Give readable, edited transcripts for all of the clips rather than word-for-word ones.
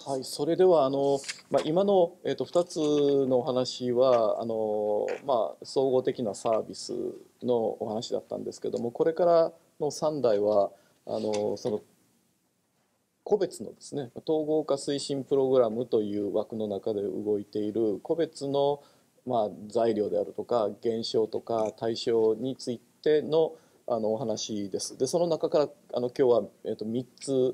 はい、それでは今の、2つのお話は総合的なサービスのお話だったんですけども、これからの3題はその個別のですね、統合化推進プログラムという枠の中で動いている個別の、材料であるとか現象とか対象についての、お話です。で、その中から今日は、3つ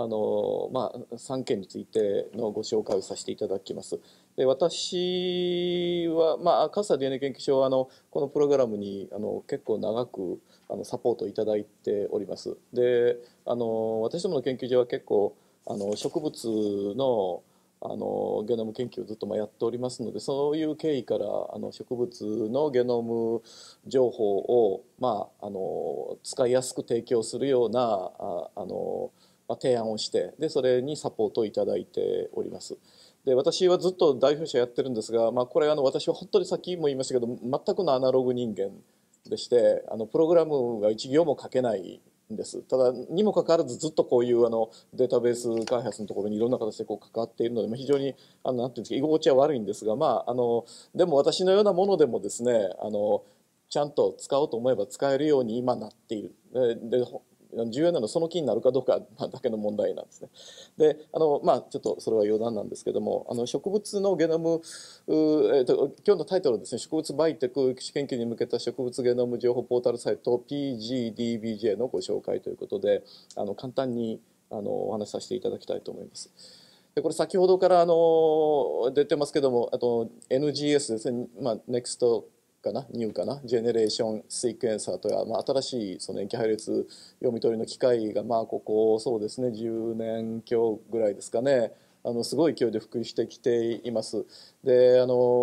3件についてのご紹介をさせていただきます。で、私は、カスタ DNA 研究所はこのプログラムに結構長くサポートいただいております。で、私どもの研究所は結構植物のゲノム研究をずっとやっておりますので、そういう経緯から植物のゲノム情報を、使いやすく提供するような提案をして、でそれにサポートをいただいております。で、私はずっと代表者やってるんですが、これ私は本当にさっきも言いましたけど、全くのアナログ人間でして、プログラムが一行も書けないんです。ただにもかかわらずずっとこういうデータベース開発のところにいろんな形で関わっているので、非常になんていうんですか、居心地は悪いんですが、でも私のようなものでもですね、ちゃんと使おうと思えば使えるように今なっている。で重要なのはその気になるかどうかだけの問題なんですね。で、ちょっとそれは余談なんですけども、植物のゲノム、今日のタイトルはですね、植物バイテク研究に向けた植物ゲノム情報ポータルサイト PGDBJ のご紹介ということで、簡単にお話しさせていただきたいと思います。で、これ先ほどから出てますけども、あと NGS ですね、NEXT かな、ニューかな、ジェネレーションシークエンサーという、新しいその塩基配列読み取りの機械が、ここそうですね、10年強ぐらいですかね、すごい勢いで普及してきています。で、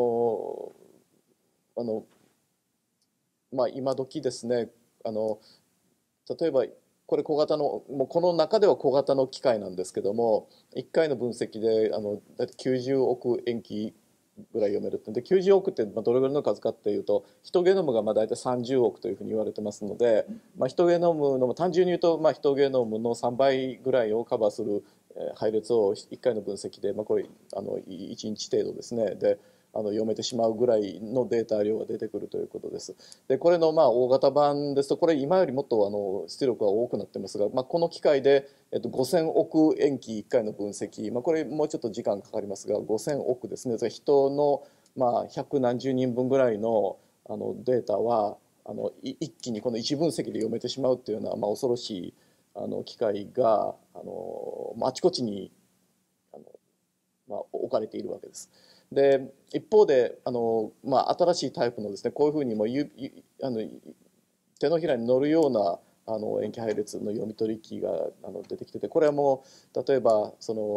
あの今時ですね、あの例えばこれ小型の、もうこの中では小型の機械なんですけども、1回の分析でだいたい90億塩基ぐらい読めるって。で、90億ってどれぐらいの数かっていうと、ヒトゲノムが大体30億というふうに言われてますので、ヒトゲノムの単純に言うと、ヒトゲノムの3倍ぐらいをカバーする配列を1回の分析で、これ1日程度ですね、で読めてしまうぐらいのデータ量が出てくるということです。で、これの大型版ですと、これ今よりもっと出力が多くなってますが、この機械で、5000億塩基1回の分析、これもうちょっと時間かかりますが、5000億ですね、人の百何十人分ぐらいのデータは一気にこの一分析で読めてしまうっていうような、恐ろしい機械があちこちにあの、置かれているわけです。で、一方で新しいタイプのですね、こういうふうにも手のひらに乗るような塩基配列の読み取り機が出てきてて、これはもう例えば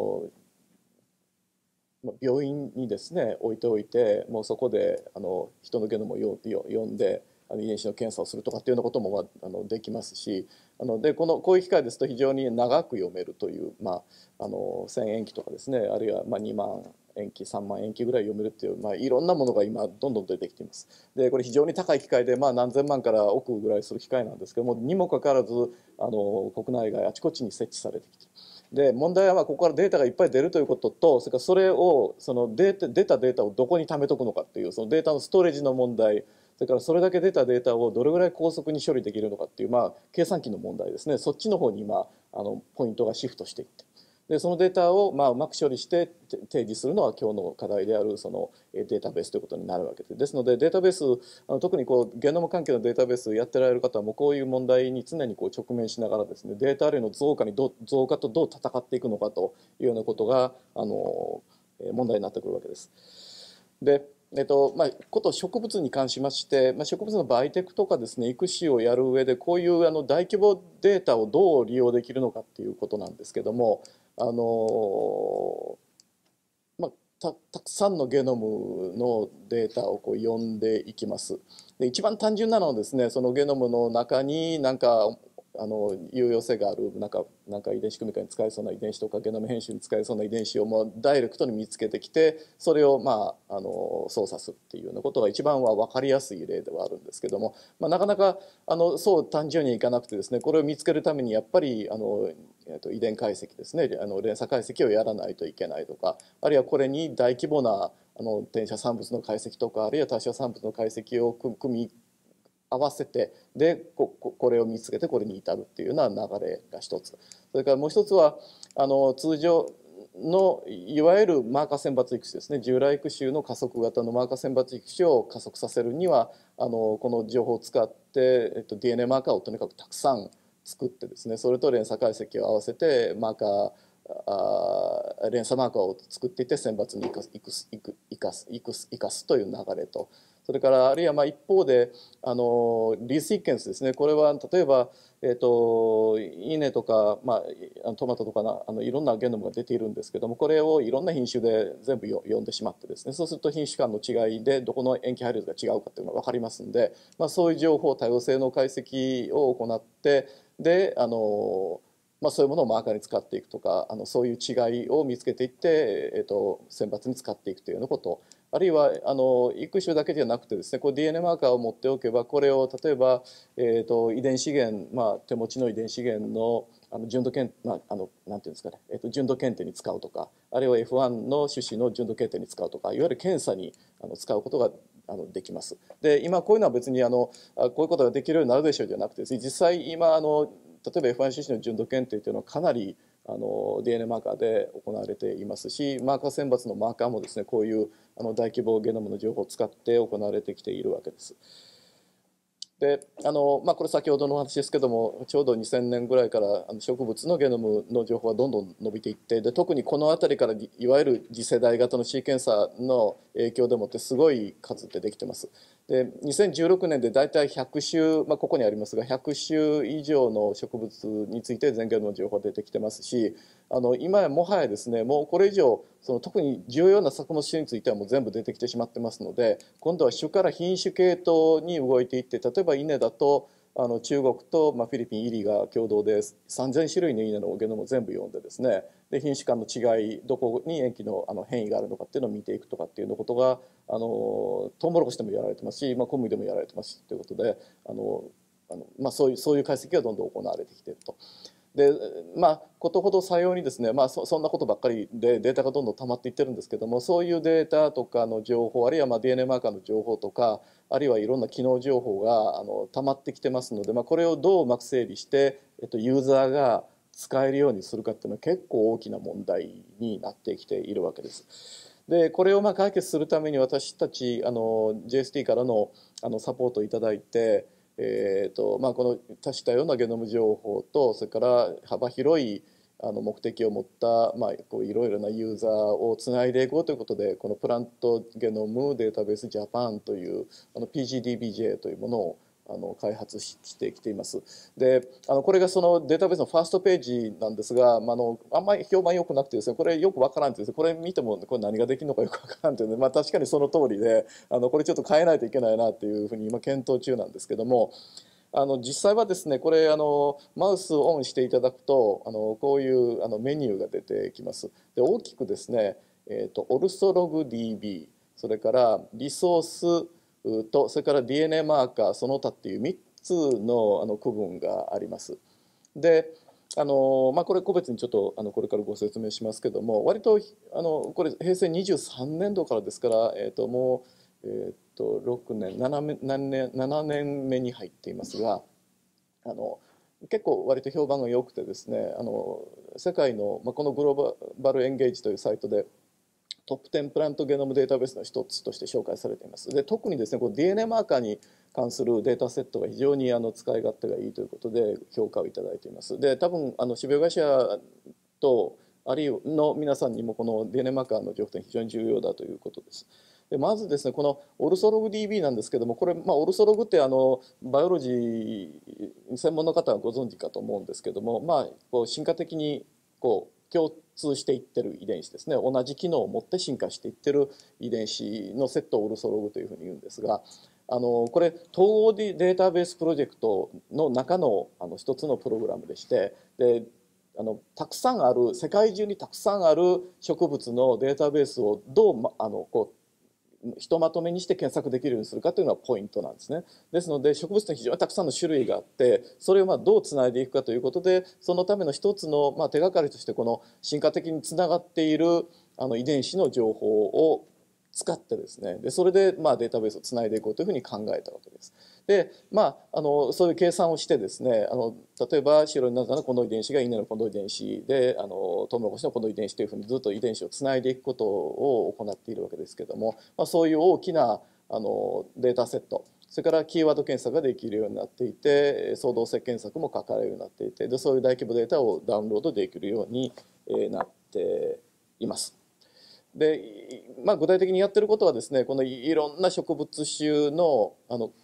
病院にですね置いておいて、もうそこで人のゲノムを読んで遺伝子の検査をするとかっていうようなこともできますし、でこういう機械ですと非常に長く読めるという、1000塩基とかですね、あるいは2万塩基3万塩基ぐらい読めるっていう、いろんなものが今どんどん出てきています。でこれ非常に高い機械で、何千万から億ぐらいする機械なんですけども、にもかかわらず国内外あちこちに設置されてきている。で、問題はここからデータがいっぱい出るということと、それからそれを出たデータをどこに貯めとくのかっていう、そのデータのストレージの問題、それからそれだけ出たデータをどれぐらい高速に処理できるのかっていう、計算機の問題ですね。そっちの方に今ポイントがシフトしていって、でそのデータをうまく処理して提示するのは今日の課題であるそのデータベースということになるわけで、ですのでデータベース、特にゲノム関係のデータベースやってられる方はもうこういう問題に常に直面しながらですね、データ量の増加とどう戦っていくのかというようなことが問題になってくるわけです。で、こと植物に関しまして、植物のバイテクとかですね、育種をやる上で、こういう大規模データをどう利用できるのかっていうことなんですけども、あのたくさんのゲノムのデータを読んでいきます。で、一番単純なのはですね、そのゲノムの中になんか有用性があるなんか遺伝子組み換えに使えそうな遺伝子とかゲノム編集に使えそうな遺伝子をもうダイレクトに見つけてきて、それを操作するっていうようなことが一番は分かりやすい例ではあるんですけども、なかなかそう単純にいかなくてですね、これを見つけるためにやっぱり遺伝解析ですね、連鎖解析をやらないといけないとか、あるいはこれに大規模な転写産物の解析とか、あるいは多種産物の解析を組み合わせて、でこれを見つけてこれに至るっていうような流れが一つ。それからもう一つは通常のいわゆるマーカー選抜育種ですね、従来育種の加速型のマーカー選抜育種を加速させるにはこの情報を使って、DNA マーカーをとにかくたくさん作ってですね、それと連鎖解析を合わせて連鎖マーカーを作っていって選抜に生かすという流れと、それからあるいは一方でリシーケンスですね、これは例えば、稲とか、トマトとかいろんなゲノムが出ているんですけども、これをいろんな品種で全部読んでしまってですね、そうすると品種間の違いでどこの塩基配列が違うかっていうのが分かりますんで、そういう情報多様性の解析を行って、でそういうものをマーカーに使っていくとか、そういう違いを見つけていって、選抜に使っていくというようなこと、あるいは育種だけじゃなくてですね、こう DNA マーカーを持っておけば、これを例えば、遺伝資源、手持ちの遺伝資源の純度検、なんていうんですかね、純度検定に使うとか、あるいは F1 の種子の純度検定に使うとか、いわゆる検査に使うことができます。で今こういうのは別にこういうことができるようになるでしょうじゃなくてですね、実際今例えば F1 種子の純度検定というのはかなりDNA マーカーで行われていますし、マーカー選抜のマーカーもですね、こういう大規模ゲノムの情報を使って行われてきているわけです。でこれ先ほどのお話ですけども、ちょうど2000年ぐらいから植物のゲノムの情報がどんどん伸びていって、で特にこの辺りからいわゆる次世代型のシーケンサーの影響でもってすごい数ってできてます。で2016年で大体100種、ここにありますが100種以上の植物について全ゲノムの情報が出てきてますし、今やもはやですね、もうこれ以上特に重要な作物種についてはもう全部出てきてしまってますので、今度は種から品種系統に動いていって、例えば稲だと中国と、フィリピンイリが共同で3000種類の稲のゲノムを全部読んでですね、で品種間の違い、どこに塩基の変異があるのかっていうのを見ていくとかっていうのことがトウモロコシでもやられてますし、小麦でもやられてますしということでそういう解析がどんどん行われてきていると。でことほどさようにですね、そんなことばっかりでデータがどんどん溜まっていってるんですけども、そういうデータとかの情報、あるいはDNA マーカーの情報とか、あるいはいろんな機能情報が溜まってきてますので、これをどううまく整理して、ユーザーが使えるようにするかっていうのは結構大きな問題になってきているわけです。でこれを解決するために私たちJST からのサポートをいただいて、この多種多様なゲノム情報と、それから幅広い目的を持ったいろいろなユーザーをつないでいこうということで、このプラントゲノムデータベースジャパンというPGDBJ というものを開発してきています。でこれがそのデータベースのファーストページなんですが、あんまり評判良くなくてですね、これよくわからんってですね、これ見てもこれ何ができるのかよくわからんっていうので、確かにその通りでこれちょっと変えないといけないなっていうふうに今検討中なんですけども、実際はですね、これマウスをオンしていただくとこういうメニューが出てきます。で大きくですね、オルソログ DB、 それからリソースと、それから DNA マーカーその他っていう3つの区分があります。でこれ個別にちょっとこれからご説明しますけども、割とこれ平成23年度からですから、もう、6年7年目に入っていますが、結構割と評判が良くてですね、世界の、このグローバルエンゲージというサイトでトップ10プラントゲノムデータベースの一つとして紹介されています。で特にですね、こう DNA マーカーに関するデータセットが非常に使い勝手がいいということで評価をいただいています。で多分種苗会社とあるいはの皆さんにもこの DNA マーカーの情報点非常に重要だということです。でまずですね、このオルソログ DB なんですけども、これ、オルソログってバイオロジー専門の方はご存知かと思うんですけども、こう進化的にこう共通していってる遺伝子ですね、同じ機能を持って進化していってる遺伝子のセットをオルソログというふうに言うんですが、 これ統合データベースプロジェクトの中の一つのプログラムでして、でたくさんある、世界中にたくさんある植物のデータベースをどう、こうひとまとめにして検索できるようにするかというのがポイントなんですね。ですので植物って非常にたくさんの種類があって、それをどうつないでいくかということで、そのための一つの手がかりとして、この進化的につながっている遺伝子の情報を使ってですね、でそれでデータベースをつないでいこうというふうに考えたわけです。でそういう計算をしてですね、例えば白になったのこの遺伝子が稲のこの遺伝子で、トウモロコシのこの遺伝子というふうにずっと遺伝子をつないでいくことを行っているわけですけども、そういう大きなデータセット、それからキーワード検索ができるようになっていて、相動性検索もかかれるようになっていて、でそういう大規模データをダウンロードできるようになっています。で具体的にやってることはですね、このいろんな植物種の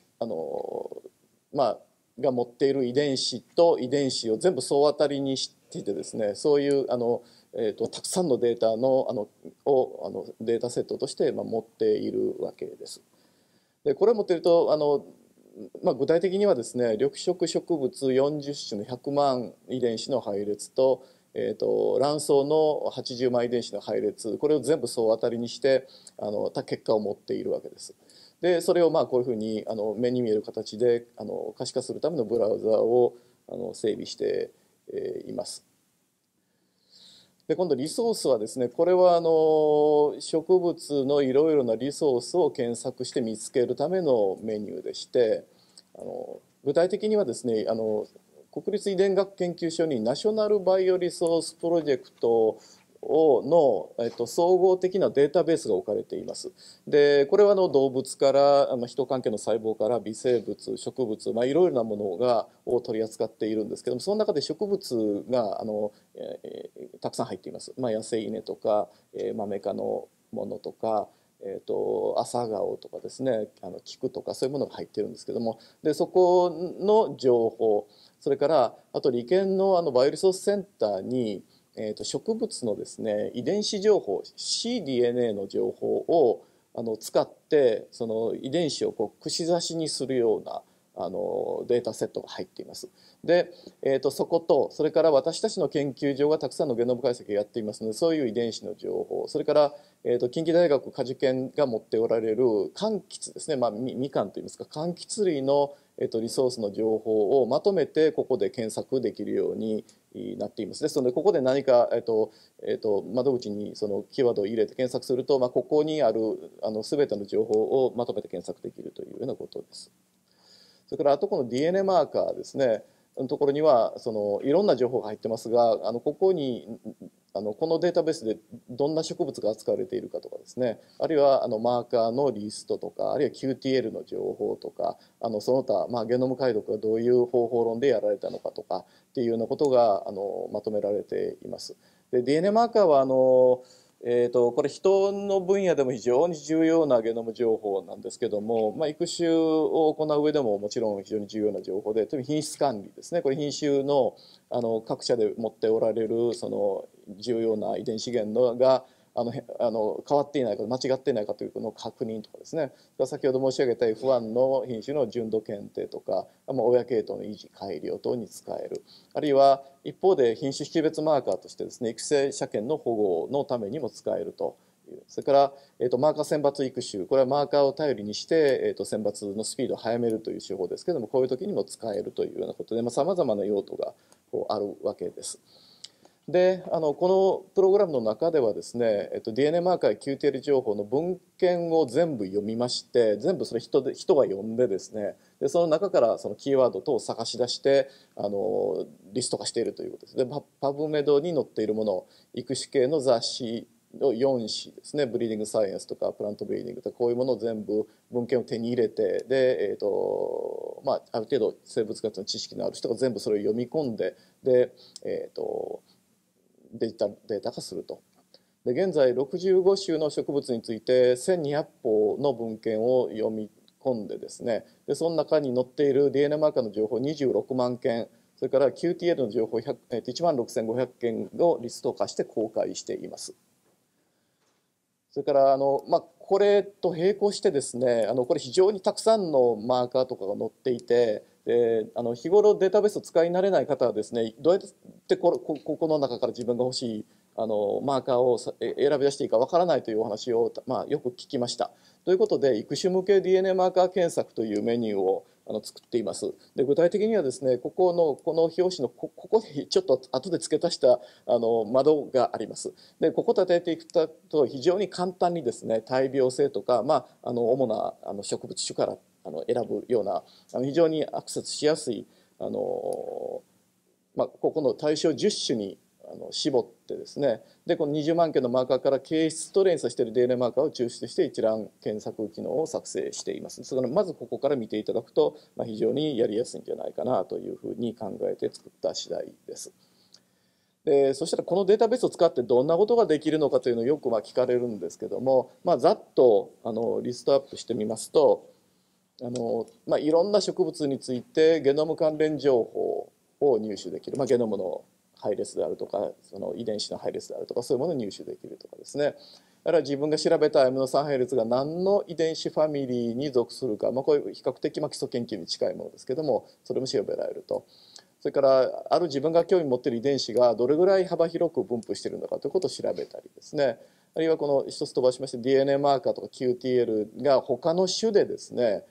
が持っている遺伝子と遺伝子を全部総当たりにしてですね、そういうたくさんのデータをデータセットとして持っているわけです。でこれを持っていると具体的にはですね、緑色植物40種の100万遺伝子の配列と、卵巣の80万遺伝子の配列、これを全部総当たりにして結果を持っているわけです。でそれをこういうふうに目に見える形で可視化するためのブラウザを整備しています。で今度リソースはですね、これは植物のいろいろなリソースを検索して見つけるためのメニューでして、具体的にはですね、国立遺伝学研究所にナショナルバイオリソースプロジェクトの、総合的なデータベースが置かれています。でこれは動物から人関係の細胞から微生物、植物、いろいろなものを取り扱っているんですけども、その中で植物がたくさん入っています。野生稲とか、マメ科のものとか、朝顔とかですね、菊とかそういうものが入ってるんですけども、でそこの情報、それからあと理研のバイオリソースセンターに植物のですね遺伝子情報 cDNA の情報を使ってその遺伝子を串刺しにするようなデータセットが入っています。で、そことそれから私たちの研究所がたくさんのゲノム解析をやっていますので、そういう遺伝子の情報、それから、近畿大学果樹研が持っておられる柑橘ですね、みかんといいますか柑橘類の、リソースの情報をまとめてここで検索できるようになっています。ですのでここで何か、窓口にそのキーワードを入れて検索すると、ここにある全ての情報をまとめて検索できるというようなことです。それからあとこの DNA マーカーですねのところにはいろんな情報が入ってますが、ここにこのデータベースでどんな植物が扱われているかとかですね、あるいはマーカーのリストとか、あるいは QTL の情報とか、その他、ゲノム解読がどういう方法論でやられたのかとかっていうようなことがまとめられています。で DNA マーカーはこれ人の分野でも非常に重要なゲノム情報なんですけども、育種を行う上でももちろん非常に重要な情報で、特に品質管理ですね、これ品種の各社で持っておられるその重要な遺伝子源が変わっていないか間違っていないかというのを確認とかですね、先ほど申し上げた F1 の品種の純度検定とか、親系統の維持改良等に使える、あるいは一方で品種識別マーカーとしてですね、育成車検の保護のためにも使えるという、それから、マーカー選抜育種、これはマーカーを頼りにして、選抜のスピードを速めるという手法ですけども、こういう時にも使えるというようなことで、さまざまな用途があるわけです。でこのプログラムの中ではですね、DNA マーカーや QTL 情報の文献を全部読みまして、全部それ人が読んでですね、でその中からそのキーワード等を探し出してリスト化しているということです。でパブメドに載っているもの、育種系の雑誌の4誌ですね、ブリーディングサイエンスとかプラントブリーディングとか、こういうものを全部文献を手に入れて、で、ある程度生物学の知識のある人が全部それを読み込んで、で、データ化すると。で現在65種の植物について1200法の文献を読み込んでですね、でその中に載っている DNA マーカーの情報26万件、それから QTL の情報1万6500件をリスト化して公開しています。 それからこれと並行してですね、これ非常にたくさんのマーカーとかが載っていて、で日頃データベースを使い慣れない方はですね、どうやってここの中から自分が欲しいマーカーを選び出していいかわからないというお話を、よく聞きました。ということで、育種向け DNA マーカー検索というメニューを作っています。で、具体的にはですね、この表紙のここにちょっと後で付け足した窓があります。で、ここ立てていくと非常に簡単にですね、大病性とか、主な植物種から選ぶような非常にアクセスしやすいここの対象10種に絞ってですね、でこの20万件のマーカーから形質と連鎖している DNA マーカーを抽出して一覧検索機能を作成しています。それからまずここから見ていただくと、非常にやりやすいんじゃないかなというふうに考えて作った次第です。でそしたらこのデータベースを使ってどんなことができるのかというのをよく聞かれるんですけども、ざっとリストアップしてみますと、いろんな植物についてゲノム関連情報を入手できる、ゲノムの配列であるとか、その遺伝子の配列であるとか、そういうものを入手できるとかですね。あるいは自分が調べたアミノ酸配列が何の遺伝子ファミリーに属するか、こういう比較的基礎研究に近いものですけども、それも調べられると。それからある自分が興味持っている遺伝子がどれぐらい幅広く分布しているのかということを調べたりですね。あるいはこの一つ飛ばしまして DNA マーカーとか QTL が他の種でですね、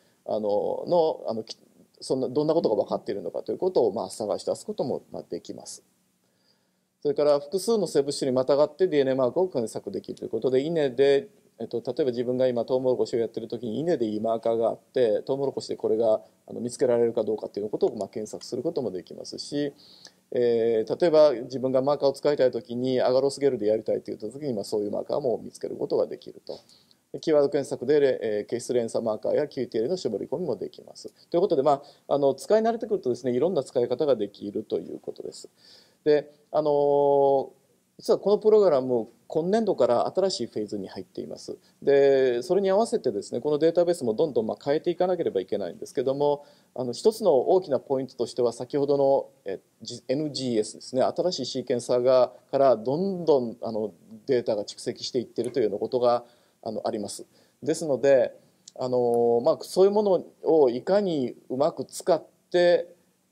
そんなどんなことが分かっているのかということを探し出すこともできます。それから複数の生物種にまたがって DNA マークを検索できるということで、稲で、例えば自分が今トウモロコシをやってる時に稲でいいマーカーがあって、トウモロコシでこれが見つけられるかどうかっていうことを検索することもできますし、例えば自分がマーカーを使いたい時にアガロスゲルでやりたいといった時に、そういうマーカーも見つけることができると。キーワード検索で形質連鎖マーカーや QTL の絞り込みもできます。ということで、使い慣れてくるとですね、いろんな使い方ができるということです。で、実はこのプログラム、今年度から新しいフェーズに入っています。で、それに合わせてですね、このデータベースもどんどん変えていかなければいけないんですけども、一つの大きなポイントとしては、先ほどのNGS ですね、新しいシーケンサーからどんどんデータが蓄積していっているというようなことがあります。ですので、そういうものをいかにうまく使って、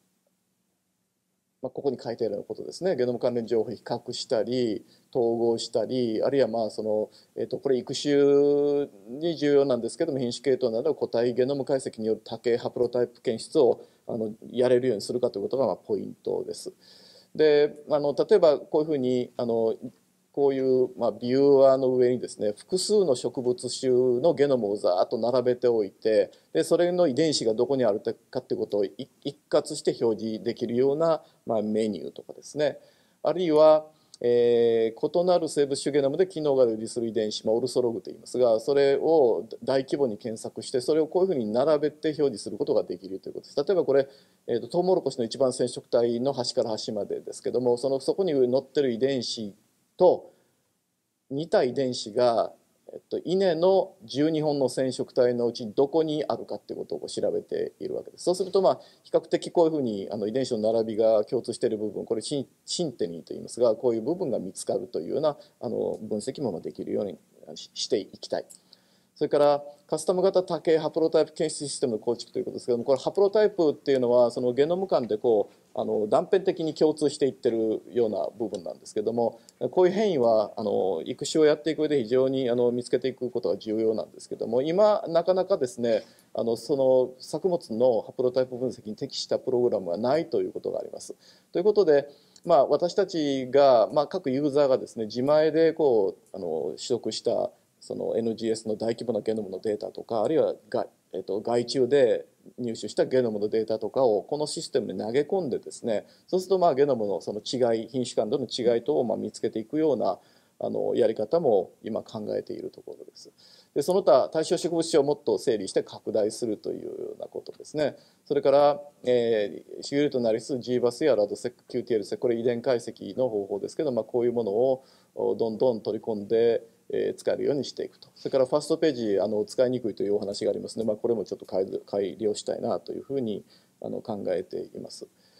ここに書いてあるようなことですね、ゲノム関連情報を比較したり統合したり、あるいはこれ育種に重要なんですけども、品種系統など個体ゲノム解析による多形ハプロタイプ検出をやれるようにするかということがポイントです。で例えばこういうふうにこういう、ビューアーの上にですね、複数の植物種のゲノムをざーっと並べておいて、でそれの遺伝子がどこにあるかっていうことを一括して表示できるような、メニューとかですね、あるいは、異なる生物種ゲノムで機能が類似する遺伝子、オルソログといいますが、それを大規模に検索して、それをこういうふうに並べて表示することができるということです。例えばこれ、トウモロコシの一番染色体の端から端までですけども、そこに載ってる遺伝子と似た遺伝子が、稲の12本の染色体のうちどこにあるかっていうことを調べているわけです。そうすると比較的こういうふうに遺伝子の並びが共通している部分、これシンテニーといいますが、こういう部分が見つかるというような分析もできるようにしていきたい。それからカスタム型多形ハプロタイプ検出システムの構築ということですけども、これハプロタイプっていうのはそのゲノム間で断片的に共通していってるような部分なんですけども、こういう変異は育種をやっていく上で非常に見つけていくことが重要なんですけども、今なかなかですねその作物のハプロタイプ分析に適したプログラムがないということがあります。ということで、私たちが、各ユーザーがですね自前で取得したその NGS の大規模なゲノムのデータとか、あるいは外注で入手したゲノムのデータとかをこのシステムに投げ込んでですね、そうするとゲノムのその違い、品種間での違い等を見つけていくようなやり方も今考えているところです。でその他対象植物種をもっと整理して拡大するというようなことですね。それから、シグレットナリス GBAS やラドセック QTL セック、これ遺伝解析の方法ですけど、こういうものをどんどん取り込んで使えるようにしていくと。それからファーストページ使いにくいというお話がありますので、これもちょっと改良したいなというふうに考えています。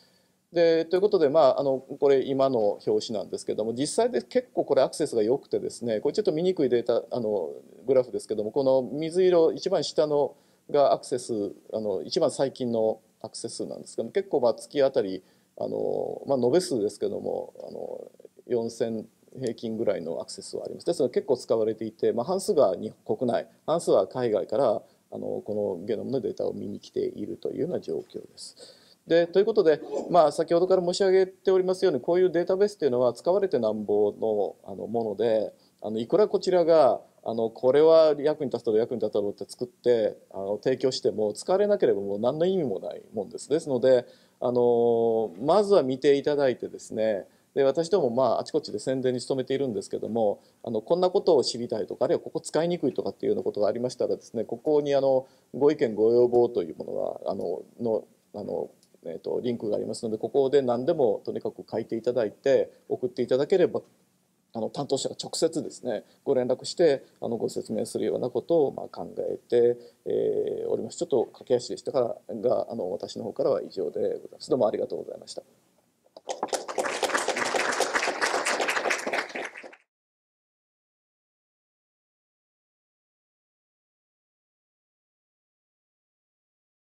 ということで、これ今の表紙なんですけども、実際で結構これアクセスが良くてですね、これちょっと見にくいデータ、グラフですけども、この水色一番下のがアクセス、一番最近のアクセス数なんですけども、結構月あたり延べ数ですけども4000平均ぐらいのアクセスはあります。ですので結構使われていて、半数が国内、半数は海外からこのゲノムのデータを見に来ているというような状況です。ということで、先ほどから申し上げておりますように、こういうデータベースっていうのは使われてなんぼのもので、いくらこちらがこれは役に立つだろう役に立つだろうって作って提供しても使われなければもう何の意味もないもんです。ですのでまずは見ていただいてですね、で私どもあちこちで宣伝に努めているんですけども、こんなことを知りたいとか、あるいはここ使いにくいとかっていうようなことがありましたらですね、ここにご意見ご要望というものがリンクがありますので、ここで何でもとにかく書いていただいて送っていただければ担当者が直接ですねご連絡してご説明するようなことを考えて、おります。ちょっと駆け足でしたからが私の方からは以上でございます。どうもありがとうございました。